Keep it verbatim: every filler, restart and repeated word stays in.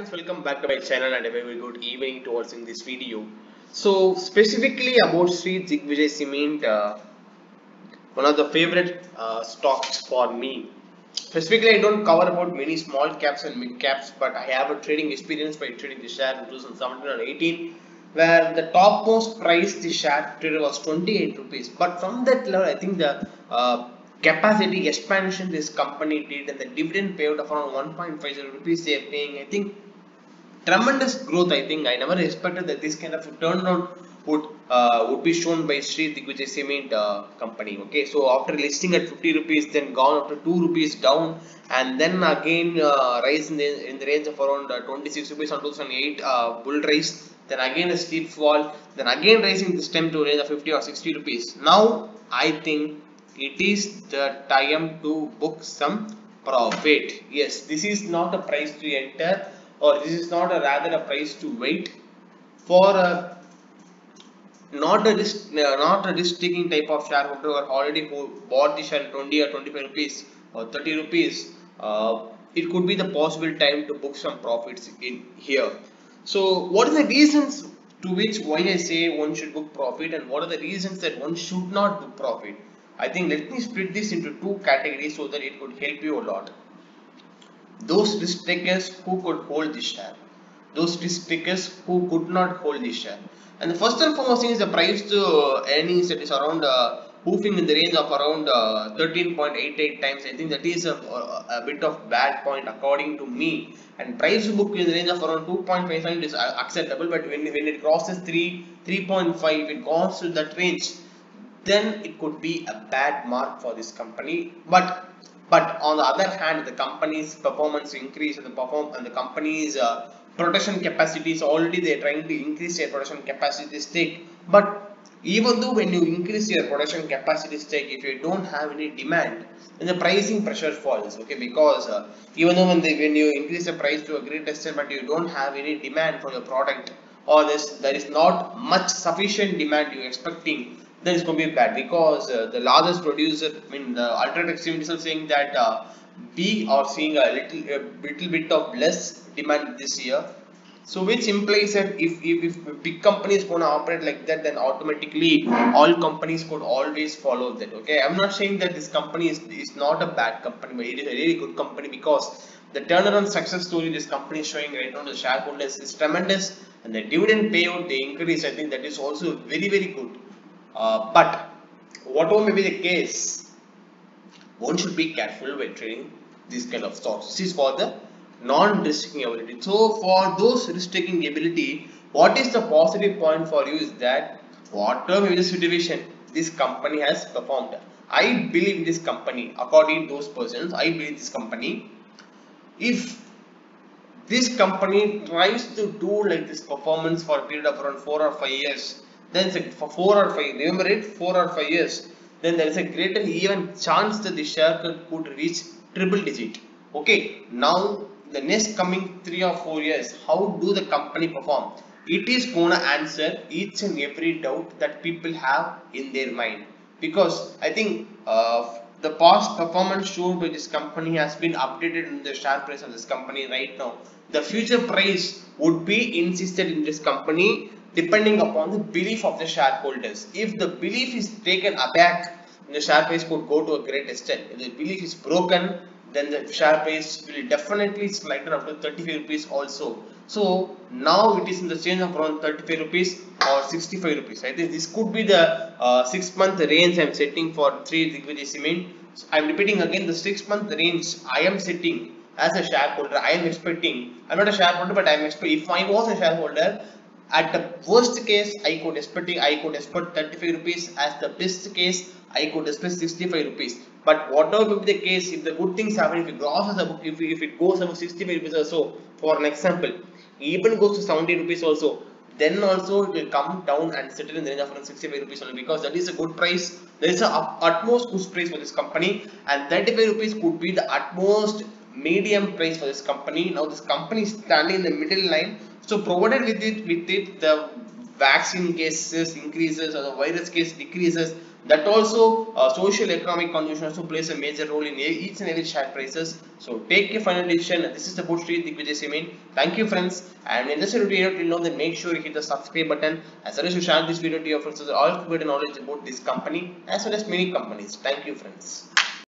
friends, welcome back to my channel and a very good evening to watching this video. So specifically about Sri Digvijay Cement, uh, one of the favorite uh, stocks for me. Specifically, I don't cover about many small caps and mid caps, but I have a trading experience by trading the share in two thousand seventeen and eighteen, where the topmost price the share traded was twenty-eight rupees. But from that level, I think the uh, capacity expansion this company did and the dividend payout of around one point five zero rupees they are paying, I think tremendous growth. I think I never expected that this kind of turnaround would uh, would be shown by Sri Digvijay Cement uh, company. Okay, so after listing at fifty rupees, then gone up to two rupees down, and then again uh, rise in the, in the range of around uh, twenty-six rupees on two thousand eight uh, bull rise, then again a steep fall, then again rising this time to a range of fifty or sixty rupees. Now I think it is the time to book some profit. Yes, this is not a price to enter, or this is not a rather a price to wait for a not a risk uh, not a risk taking type of shareholder who are already who bought the share twenty or twenty-five rupees or thirty rupees. Uh, it could be the possible time to book some profits in here. So what are the reasons to which why I say one should book profit, and what are the reasons that one should not book profit? I think let me split this into two categories so that it could help you a lot. Those risk takers who could hold the share, those risk takers who could not hold the share. And the first and foremost thing is the price to earnings that is around uh, hoofing in the range of around uh, thirteen point eight eight times. I think that is a, a, a bit of bad point according to me. And price to book in the range of around two point five seven is acceptable, but when, when it crosses three, three point five, if it goes to that range, then it could be a bad mark for this company. But but on the other hand, the company's performance increase and the perform and the company's uh, production capacities already they are trying to increase their production capacity stake. But even though when you increase your production capacity stake, if you don't have any demand, then the pricing pressure falls. Okay, because uh, even though when, they, when you increase the price to a great extent, but you don't have any demand for your product, or this there is not much sufficient demand you're expecting, then it's going to be bad. Because uh, the largest producer, I mean the Ultratech Cement is saying that uh, we are seeing a little a little bit of less demand this year. So which implies that if, if, if big companies going to operate like that, then automatically all companies could always follow that. Okay, I'm not saying that this company is, is not a bad company, but it is a really good company, because the turnaround success story this company is showing right now to the shareholders is tremendous, and the dividend payout they increase, I think that is also very very good. Uh, but whatever may be the case, one should be careful when trading this kind of stocks. This is for the non-risk taking ability. So for those risk taking ability, what is the positive point for you is that whatever may be the situation, this company has performed. I believe in this company. According to those persons, I believe this company. If this company tries to do like this performance for a period of around four or five years, then for four or five, remember it, four or five years, then there is a greater even chance that the share could, could reach triple digit. Okay, now the next coming three or four years, how do the company perform? It is gonna answer each and every doubt that people have in their mind. Because I think uh, the past performance shown by this company has been updated in the share price of this company right now. The future price would be insisted in this company depending upon the belief of the shareholders. If the belief is taken aback, the share price could go to a great extent. If the belief is broken, then the share price will definitely slide up to thirty-five rupees also. So now it is in the change of around thirty-five rupees or sixty-five rupees. I think this could be the uh, six month range I am setting for Sri Digvijay Cement. So I am repeating again, the six month range I am setting as a shareholder. I am expecting, I am not a shareholder, but I am expecting, if I was a shareholder, at the worst case I could expect I could expect thirty-five rupees. As the best case I could expect sixty-five rupees. But whatever be the case, if the good things happen, if it crosses above, if, if it goes above sixty-five rupees or so, for an example, even goes to seventy rupees also, then also it will come down and settle in the range of around sixty-five rupees only, because that is a good price. There is a utmost good price for this company, and thirty-five rupees could be the utmost medium price for this company. Now this company is standing in the middle line. So provided with it with it the vaccine cases increases or the virus case decreases, That also uh, social economic condition also plays a major role in each and every share prices. So take a final decision. This is about Sri Digvijay Cement. Thank you friends, and in this video till now, then make sure you hit the subscribe button as well as you share this video to your friends so that all get knowledge about this company as well as many companies. Thank you friends.